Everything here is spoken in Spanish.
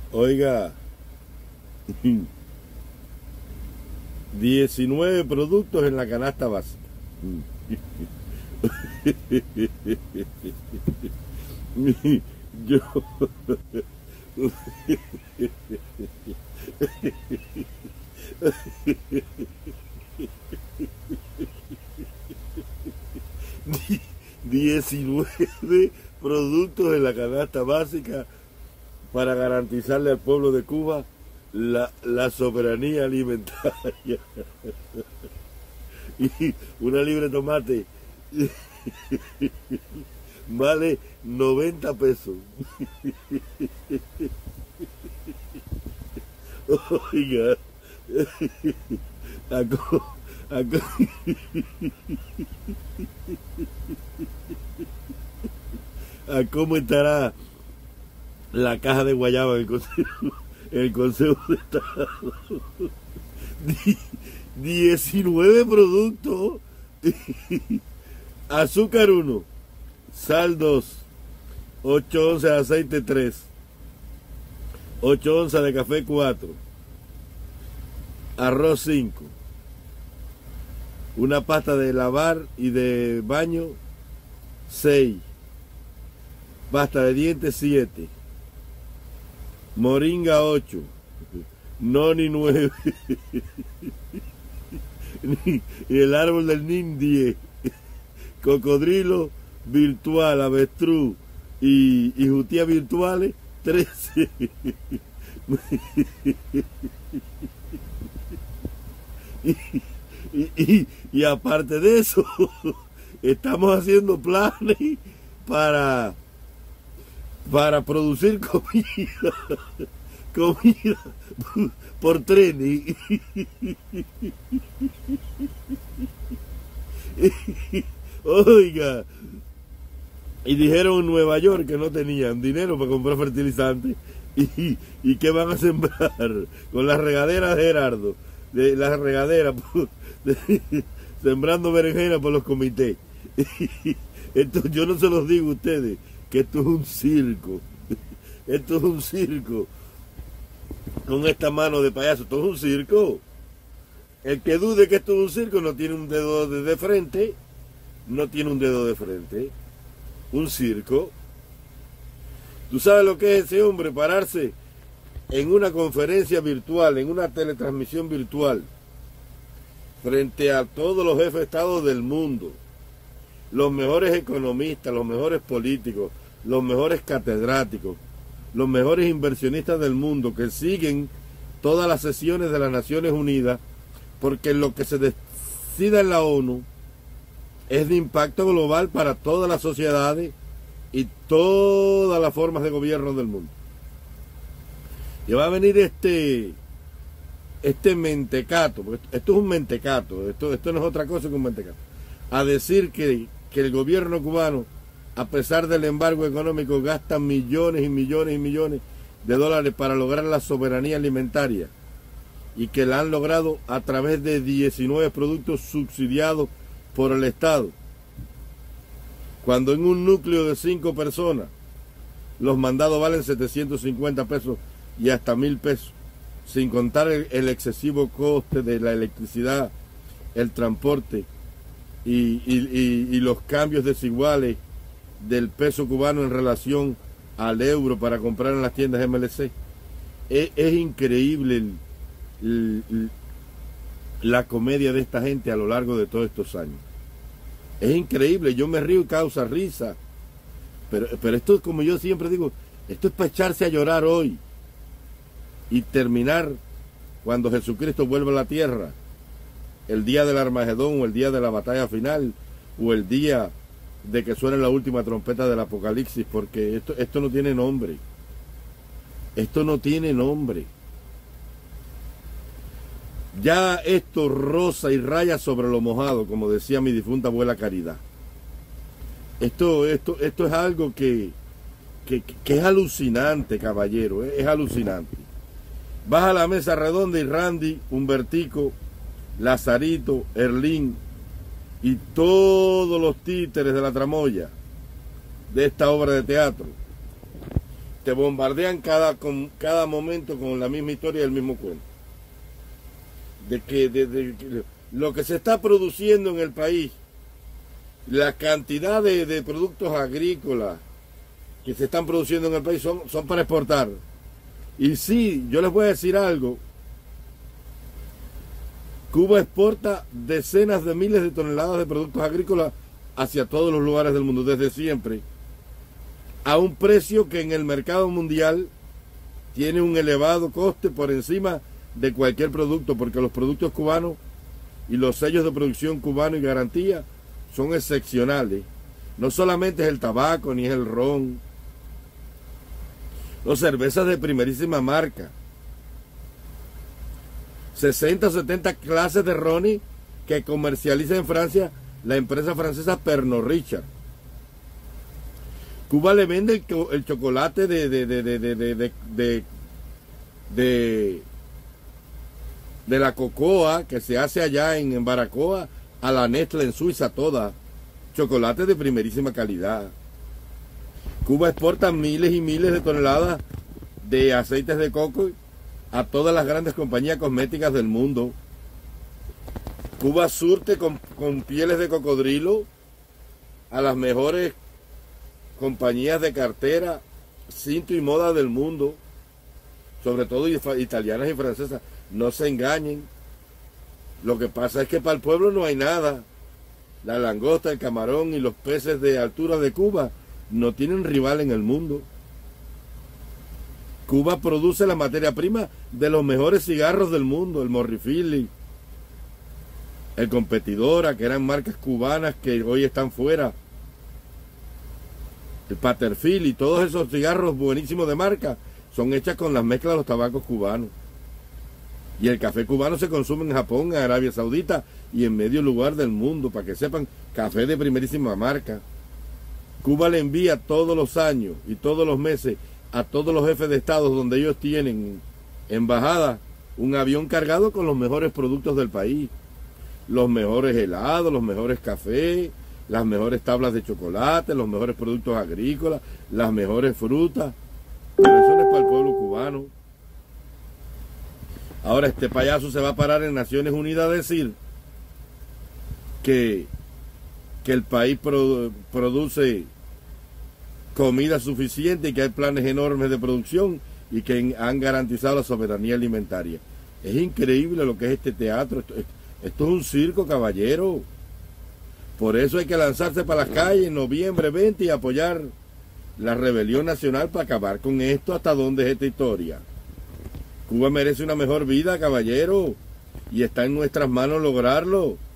Oiga, 19 productos en la canasta básica. Yo 19 productos en la canasta básica para garantizarle al pueblo de Cuba la soberanía alimentaria. Y una libra de tomate vale 90 pesos. Oiga, ¿a cómo estará la caja de guayaba en el Consejo de Estado? 19 productos. Azúcar 1, sal 2, 8 onzas de aceite 3, 8 onzas de café 4, arroz 5, una pasta de lavar y de baño 6, pasta de dientes 7, moringa 8, noni 9 y el árbol del nin 10, cocodrilo virtual, avestruz y jutía virtuales 13. Y aparte de eso, estamos haciendo planes para producir comida por trenes. Oiga, y dijeron en Nueva York que no tenían dinero para comprar fertilizantes y que van a sembrar con las regaderas de Gerardo, de las regaderas sembrando berenjena por los comités. Esto yo no se los digo a ustedes, que esto es un circo. Esto es un circo con esta mano de payaso. Esto es un circo. El que dude que esto es un circo no tiene un dedo de frente. No tiene un dedo de frente. Un circo. ¿Tú sabes lo que es ese hombre? Pararse en una conferencia virtual, en una teletransmisión virtual, frente a todos los jefes de Estado del mundo, los mejores economistas, los mejores políticos, los mejores catedráticos, los mejores inversionistas del mundo, que siguen todas las sesiones de las Naciones Unidas, porque lo que se decida en la ONU es de impacto global para todas las sociedades y todas las formas de gobierno del mundo. Y va a venir este mentecato, porque esto es un mentecato, esto no es otra cosa que un mentecato, a decir que el gobierno cubano, a pesar del embargo económico, gasta millones y millones y millones de dólares para lograr la soberanía alimentaria, y que la han logrado a través de 19 productos subsidiados por el Estado, cuando en un núcleo de 5 personas los mandados valen 750 pesos y hasta 1000 pesos, sin contar el excesivo coste de la electricidad, el transporte y los cambios desiguales del peso cubano en relación al euro para comprar en las tiendas MLC. Es increíble la comedia de esta gente a lo largo de todos estos años. Es increíble, yo me río y causa risa, pero esto es, como yo siempre digo, esto es para echarse a llorar hoy y terminar cuando Jesucristo vuelva a la tierra, el día del Armagedón o el día de la batalla final o el día de que suene la última trompeta del Apocalipsis, porque esto no tiene nombre. Esto no tiene nombre. Ya esto roza y raya sobre lo mojado, como decía mi difunta abuela Caridad. Esto es algo que es alucinante, caballero, es alucinante. Vas a la mesa redonda y Randy, Humbertico, Lazarito, Erlín y todos los títeres de la tramoya de esta obra de teatro te bombardean cada momento con la misma historia y el mismo cuento. De lo que se está produciendo en el país, la cantidad de productos agrícolas que se están produciendo en el país son para exportar. Y sí, yo les voy a decir algo. Cuba exporta decenas de miles de toneladas de productos agrícolas hacia todos los lugares del mundo, desde siempre, a un precio que en el mercado mundial tiene un elevado coste por encima de cualquier producto, porque los productos cubanos y los sellos de producción cubano y garantía son excepcionales. No solamente es el tabaco ni es el ron, los cervezas de primerísima marca, 60 o 70 clases de ron que comercializa en Francia la empresa francesa Pernod Ricard. Cuba le vende el chocolate de la cocoa que se hace allá en Baracoa a la Nestlé en Suiza, toda chocolate de primerísima calidad. Cuba exporta miles y miles de toneladas de aceites de coco a todas las grandes compañías cosméticas del mundo. Cuba surte con pieles de cocodrilo a las mejores compañías de cartera, cinto y moda del mundo, sobre todo italianas y francesas. No se engañen. Lo que pasa es que para el pueblo no hay nada. La langosta, el camarón y los peces de altura de Cuba no tienen rival en el mundo. Cuba produce la materia prima de los mejores cigarros del mundo, el Morrifili, el Competidora, que eran marcas cubanas que hoy están fuera, el Paterfil y todos esos cigarros buenísimos de marca son hechas con las mezclas de los tabacos cubanos. Y el café cubano se consume en Japón, en Arabia Saudita y en medio lugar del mundo, para que sepan, café de primerísima marca. Cuba le envía todos los años y todos los meses a todos los jefes de estados donde ellos tienen embajada un avión cargado con los mejores productos del país, los mejores helados, los mejores cafés, las mejores tablas de chocolate, los mejores productos agrícolas, las mejores frutas. Pero eso no es para el pueblo cubano. Ahora este payaso se va a parar en Naciones Unidas a decir que el país produce comida suficiente y que hay planes enormes de producción y que han garantizado la soberanía alimentaria. Es increíble lo que es este teatro. Esto es un circo, caballero. Por eso hay que lanzarse para las calles en noviembre 20 y apoyar la rebelión nacional para acabar con esto. ¿Hasta dónde es esta historia? Cuba merece una mejor vida, caballero, y está en nuestras manos lograrlo.